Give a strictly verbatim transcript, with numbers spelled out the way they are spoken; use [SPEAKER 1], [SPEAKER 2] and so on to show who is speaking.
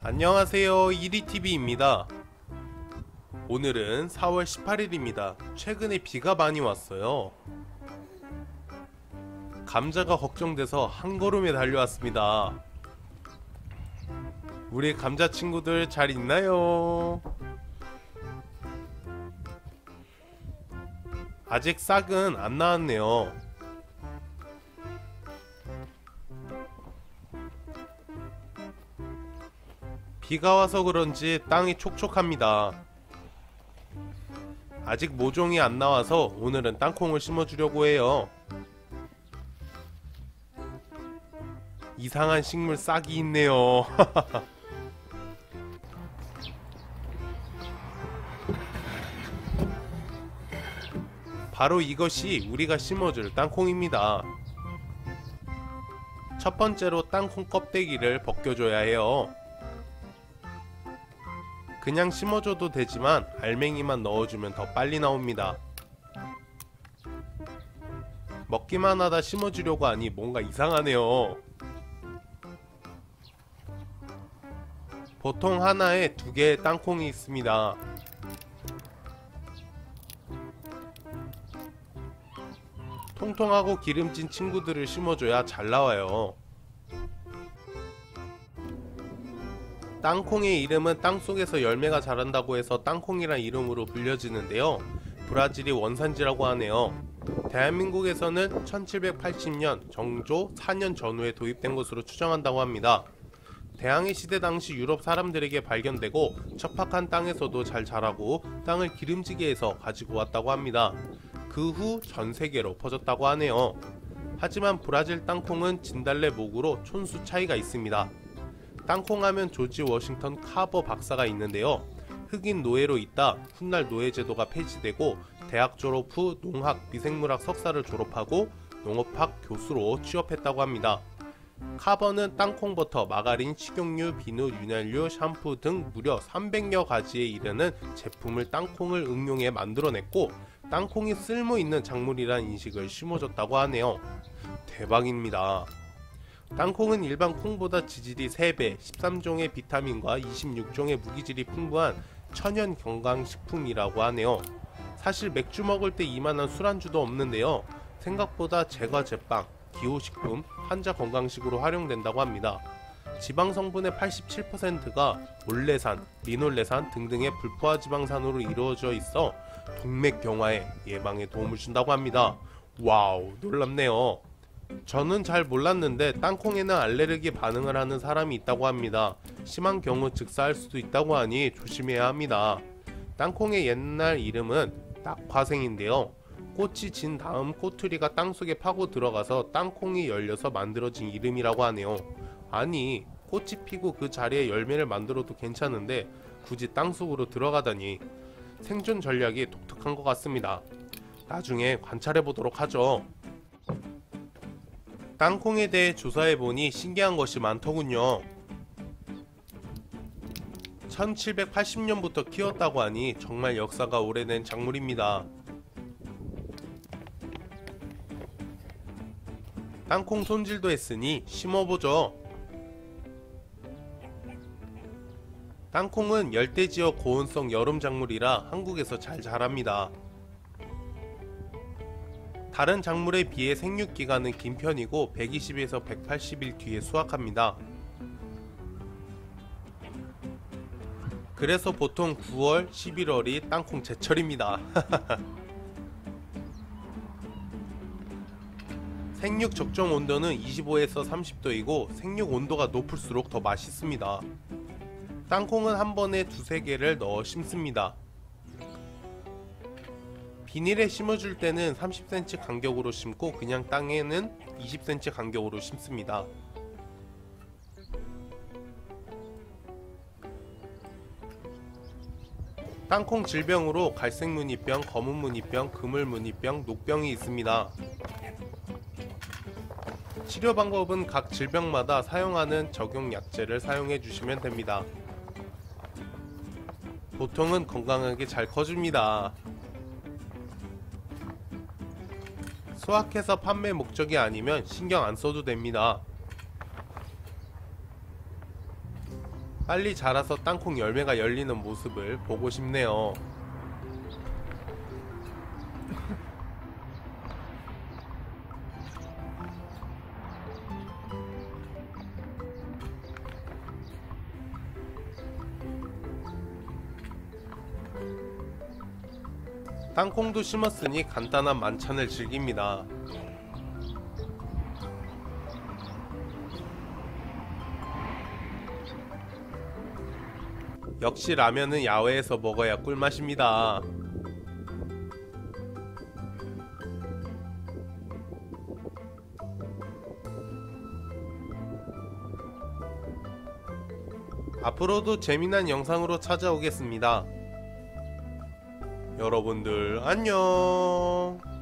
[SPEAKER 1] 안녕하세요, 이리티비입니다. 오늘은 사월 십팔일입니다. 최근에 비가 많이 왔어요. 감자가 걱정돼서 한 걸음에 달려왔습니다. 우리 감자 친구들 잘 있나요? 아직 싹은 안 나왔네요. 비가 와서 그런지 땅이 촉촉합니다. 아직 모종이 안 나와서 오늘은 땅콩을 심어주려고 해요. 이상한 식물 싹이 있네요. 바로 이것이 우리가 심어줄 땅콩입니다. 첫 번째로 땅콩 껍데기를 벗겨줘야 해요. 그냥 심어줘도 되지만 알맹이만 넣어주면 더 빨리 나옵니다. 먹기만 하다 심어주려고 하니 뭔가 이상하네요. 보통 하나에 두 개의 땅콩이 있습니다. 통통하고 기름진 친구들을 심어줘야 잘 나와요. 땅콩의 이름은 땅속에서 열매가 자란다고 해서 땅콩이란 이름으로 불려지는데요. 브라질이 원산지라고 하네요. 대한민국에서는 천칠백팔십년 정조 사 년 전후에 도입된 것으로 추정한다고 합니다. 대항해 시대 당시 유럽 사람들에게 발견되고 척박한 땅에서도 잘 자라고 땅을 기름지게 해서 가지고 왔다고 합니다. 그 후 전 세계로 퍼졌다고 하네요. 하지만 브라질 땅콩은 진달래 목으로 촌수 차이가 있습니다. 땅콩하면 조지 워싱턴 카버 박사가 있는데요. 흑인 노예로 있다 훗날 노예 제도가 폐지되고 대학 졸업 후 농학 미생물학 석사를 졸업하고 농업학 교수로 취업했다고 합니다. 카버는 땅콩버터, 마가린, 식용유, 비누, 윤활유, 샴푸 등 무려 삼백여 가지에 이르는 제품을 땅콩을 응용해 만들어냈고 땅콩이 쓸모있는 작물이란 인식을 심어줬다고 하네요. 대박입니다. 땅콩은 일반 콩보다 지질이 세 배, 십삼 종의 비타민과 이십육 종의 무기질이 풍부한 천연 건강식품이라고 하네요. 사실 맥주 먹을 때 이만한 술안주도 없는데요. 생각보다 제과 제빵, 기호식품, 환자 건강식으로 활용된다고 합니다. 지방 성분의 팔십칠 퍼센트가 올레산, 리놀레산 등등의 불포화 지방산으로 이루어져 있어 동맥경화에 예방에 도움을 준다고 합니다. 와우, 놀랍네요. 저는 잘 몰랐는데 땅콩에는 알레르기 반응을 하는 사람이 있다고 합니다. 심한 경우 즉사할 수도 있다고 하니 조심해야 합니다. 땅콩의 옛날 이름은 딱화생인데요. 꽃이 진 다음 꼬투리가 땅속에 파고 들어가서 땅콩이 열려서 만들어진 이름이라고 하네요. 아니, 꽃이 피고 그 자리에 열매를 만들어도 괜찮은데 굳이 땅속으로 들어가다니 생존 전략이 독특한 것 같습니다. 나중에 관찰해보도록 하죠. 땅콩에 대해 조사해보니 신기한 것이 많더군요. 천칠백팔십년부터 키웠다고 하니 정말 역사가 오래된 작물입니다. 땅콩 손질도 했으니 심어보죠. 땅콩은 열대지역 고온성 여름 작물이라 한국에서 잘 자랍니다. 다른 작물에 비해 생육기간은 긴 편이고 백이십에서 백팔십일 뒤에 수확합니다. 그래서 보통 구월, 십일월이 땅콩 제철입니다. 생육 적정 온도는 이십오에서 삼십도이고 생육 온도가 높을수록 더 맛있습니다. 땅콩은 한 번에 두세 개를 넣어 심습니다. 비닐에 심어줄 때는 삼십 센티미터 간격으로 심고 그냥 땅에는 이십 센티미터 간격으로 심습니다. 땅콩 질병으로 갈색무늬병, 검은무늬병, 그물무늬병, 녹병이 있습니다. 치료 방법은 각 질병마다 사용하는 적용 약제를 사용해 주시면 됩니다. 보통은 건강하게 잘 커줍니다. 수확해서 판매 목적이 아니면 신경 안 써도 됩니다. 빨리 자라서 땅콩 열매가 열리는 모습을 보고 싶네요. 땅콩도 심었으니 간단한 만찬을 즐깁니다. 역시 라면은 야외에서 먹어야 꿀맛입니다. 앞으로도 재미난 영상으로 찾아오겠습니다. 여러분들 안녕.